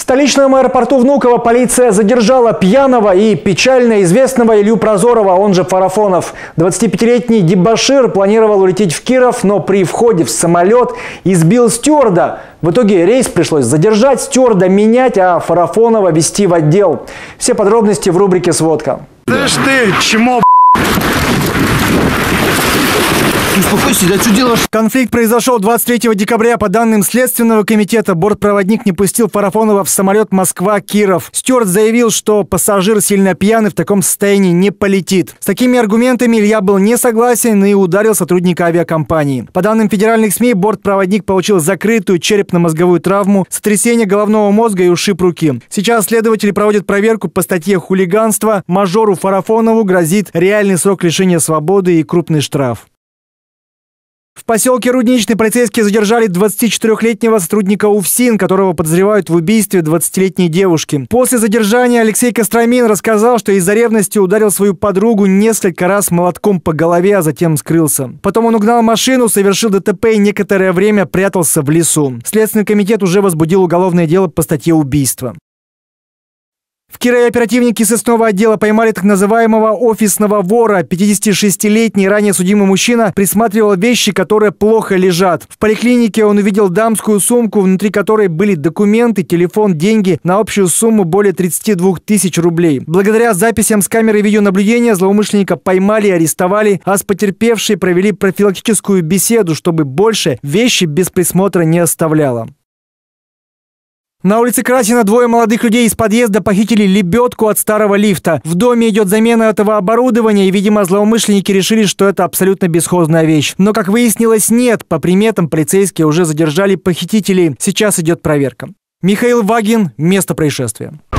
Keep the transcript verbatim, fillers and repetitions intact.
В столичном аэропорту Внуково полиция задержала пьяного и печально известного Илью Прозорова, он же Фарафонов. двадцатипятилетний дебошир планировал улететь в Киров, но при входе в самолет избил стюарда. В итоге рейс пришлось задержать, стюарда менять, а Фарафонова везти в отдел. Все подробности в рубрике «Сводка». Слышь ты, чмо, успокойся, да что делаешь? Конфликт произошел двадцать третьего декабря. По данным Следственного комитета, бортпроводник не пустил Фарафонова в самолет Москва-Киров. Стюард заявил, что пассажир сильно пьяный, в таком состоянии не полетит. С такими аргументами Илья был не согласен и ударил сотрудника авиакомпании. По данным федеральных СМИ, бортпроводник получил закрытую черепно-мозговую травму, сотрясение головного мозга и ушиб руки. Сейчас следователи проводят проверку по статье «Хулиганство». Мажору Фарафонову грозит реальный срок лишения свободы и крупный штраф. В поселке Рудничный полицейские задержали двадцатичетырёхлетнего сотрудника УФСИН, которого подозревают в убийстве двадцатилетней девушки. После задержания Алексей Костромин рассказал, что из-за ревности ударил свою подругу несколько раз молотком по голове, а затем скрылся. Потом он угнал машину, совершил ДТП и некоторое время прятался в лесу. Следственный комитет уже возбудил уголовное дело по статье «Убийство». В Кирове оперативники сыскного отдела поймали так называемого офисного вора. пятидесятишестилетний ранее судимый мужчина присматривал вещи, которые плохо лежат. В поликлинике он увидел дамскую сумку, внутри которой были документы, телефон, деньги на общую сумму более тридцати двух тысяч рублей. Благодаря записям с камеры видеонаблюдения злоумышленника поймали и арестовали, а с потерпевшей провели профилактическую беседу, чтобы больше вещи без присмотра не оставляла. На улице Красина двое молодых людей из подъезда похитили лебедку от старого лифта. В доме идет замена этого оборудования, и, видимо, злоумышленники решили, что это абсолютно бесхозная вещь. Но, как выяснилось, нет. По приметам, полицейские уже задержали похитителей. Сейчас идет проверка. Михаил Вагин. Место происшествия.